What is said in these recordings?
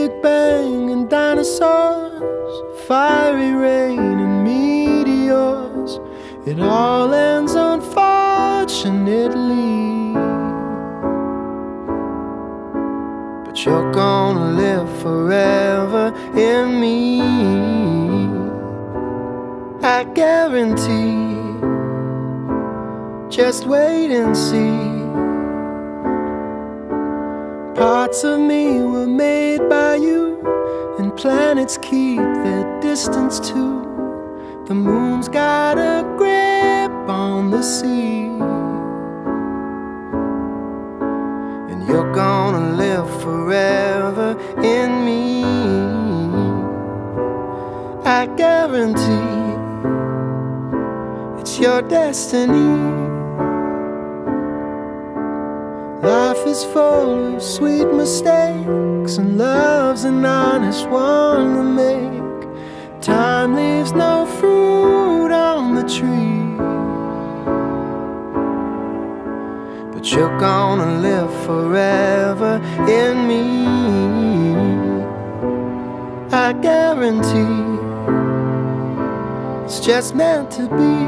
Big Bang and dinosaurs, fiery rain and meteors. It all ends unfortunately, but you're gonna live forever in me, I guarantee. Just wait and see. Parts of me were made by you, and planets keep their distance too. The moon's got a grip on the sea, and you're gonna live forever in me, I guarantee. It's your destiny. Life is full of sweet mistakes, and love's an honest one to make. Time leaves no fruit on the tree, but you're gonna live forever in me, I guarantee. It's just meant to be.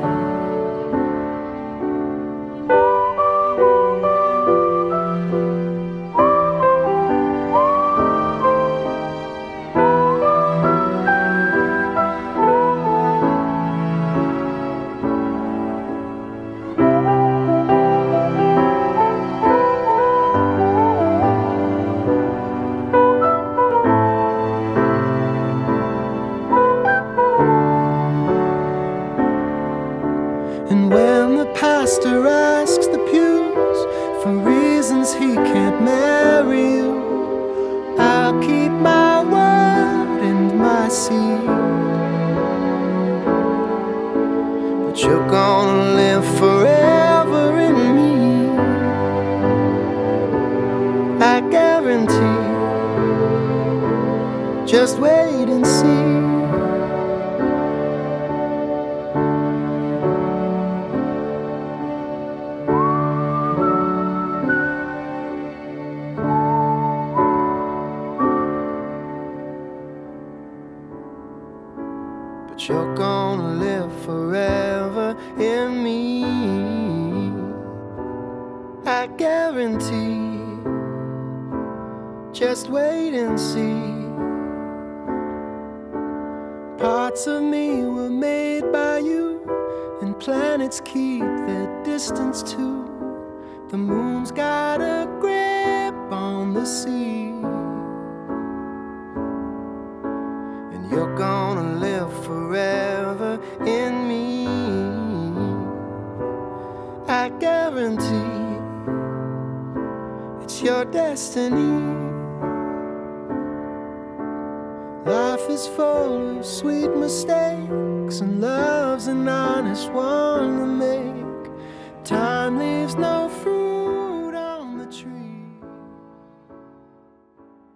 And when the pastor asks the pews for reasons he can't marry you, I'll keep my word and my seed. But you're gonna live forever in me, I guarantee. Just wait and see. But you're gonna live forever in me, I guarantee. Just wait and see. Parts of me were made by you, and planets keep their distance too. The moon's got a grip on the sea, and you're gonna live forever in me, I guarantee. It's your destiny. Life is full of sweet mistakes, and love's an honest one to make. Time leaves no